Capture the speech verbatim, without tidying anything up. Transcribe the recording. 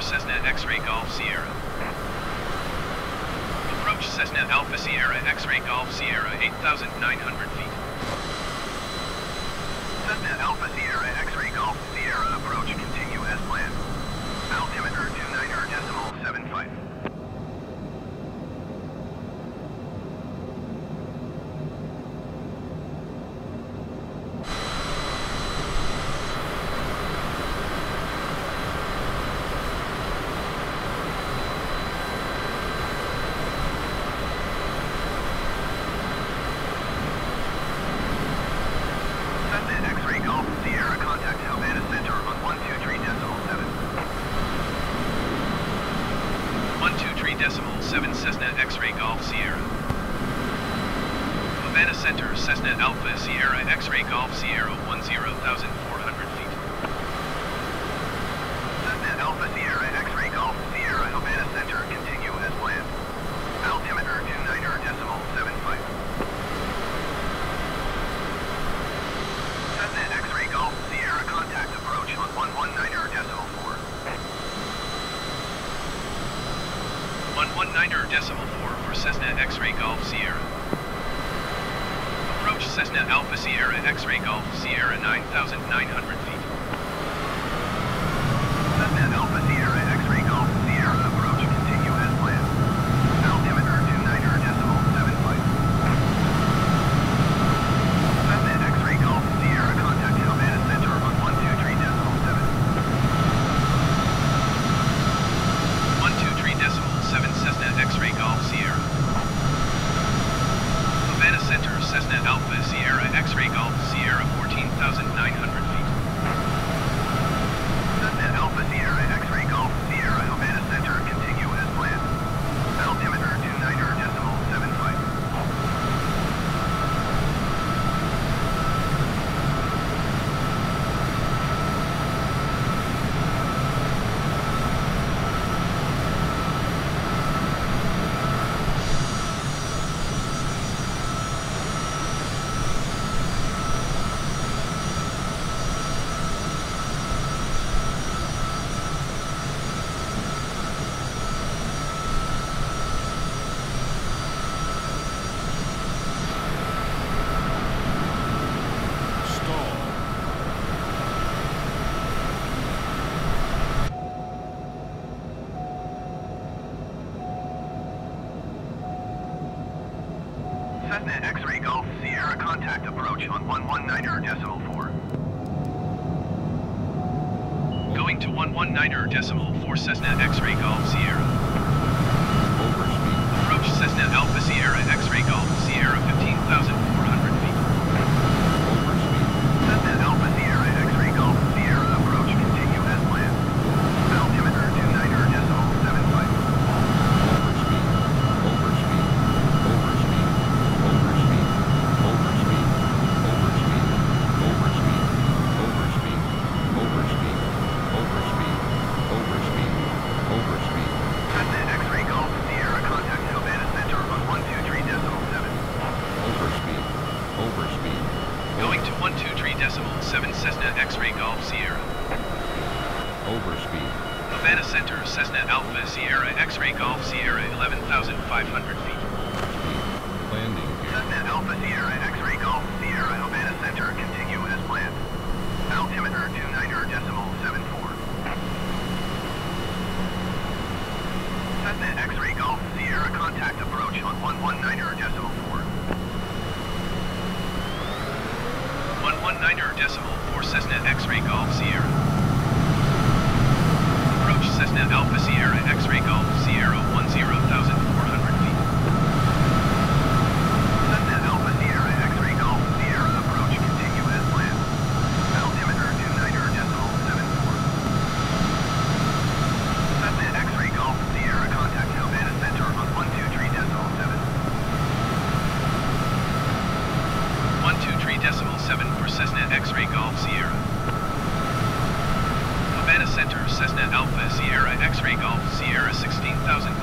Cessna X-Ray Golf Sierra. Approach Cessna Alpha Sierra X-Ray Golf Sierra eight thousand nine hundred feet. Cessna Alpha Sierra X-Ray Golf Sierra approach continue as planned. Altimeter two niner decimal seven five. seven Cessna X-Ray Golf Sierra. Havana Center, Cessna Alpha Sierra X-Ray Golf Sierra ten thousand four hundred feet. Cessna Alpha Sierra X-Ray Golf Sierra Havana Center continue as planned. Altimeter two niner decimal seven five. Cessna X-Ray Golf Sierra contact approach on one one niner decimal four. one niner decimal four for Cessna X-Ray Golf Sierra. Approach Cessna Alpha Sierra X-Ray Golf Sierra nine thousand nine hundred feet. Cessna Alpha Sierra X-Ray Golf Sierra approach continue as planned. Altimeter two niner decimal seven five. Cessna X-Ray Golf Sierra contact Havana Center on one two three decimal seven. one two three decimal seven Cessna X-Ray Golf Sierra. Havana Center, Cessna Alpha Sierra X-Ray Golf Sierra fourteen thousand nine hundred feet. Cessna Alpha Sierra X-Ray Golf Sierra Havana Center continue as planned. Altimeter two niner decimal seven five. Cessna X-Ray Golf Sierra contact approach on one one niner decimal four. Going to one one niner decimal four Cessna X-Ray Golf Sierra. Overspeed. Approach Cessna Alpha Sierra X-Ray Golf Sierra fifteen thousand four hundred feet. Overspeed. Cessna Alpha Sierra X-Ray Golf Sierra approach continue as planned. Altimeter two niner decimal seven five. Overspeed. Overspeed. Overspeed. Overspeed. Overspeed. Overspeed. Overspeed. Overspeed. Overspeed. Overspeed. Overspeed. Overspeed. Cessna X-Ray Golf Sierra contact Havana Center on one two three decimal seven. Overspeed. Overspeed. Going to one two three decimal seven Cessna X-Ray Golf Sierra. Overspeed. Havana Center, Cessna Alpha Sierra X-Ray Golf Sierra eleven thousand five hundred feet. Landing gear. Cessna Alpha Sierra X-Ray Golf Sierra Havana Center continue as planned. Altimeter two niner decimal seven four. Cessna X-Ray Golf Sierra contact approach on one one niner decimal four. one one niner decimal four Cessna X-Ray Golf Sierra. Approach Cessna Alpha Sierra X-Ray Golf Sierra ten thousand four hundred feet. Cessna Alpha Sierra X-Ray Golf Sierra approach continue as planned. Altimeter two niner decimal seven four. Cessna X-Ray Golf Sierra contact Havana Center on one two three decimal seven. one two three decimal seven for Cessna X-Ray Golf Sierra. Havana Center, Cessna Alpha Sierra X-Ray Golf Sierra sixteen thousand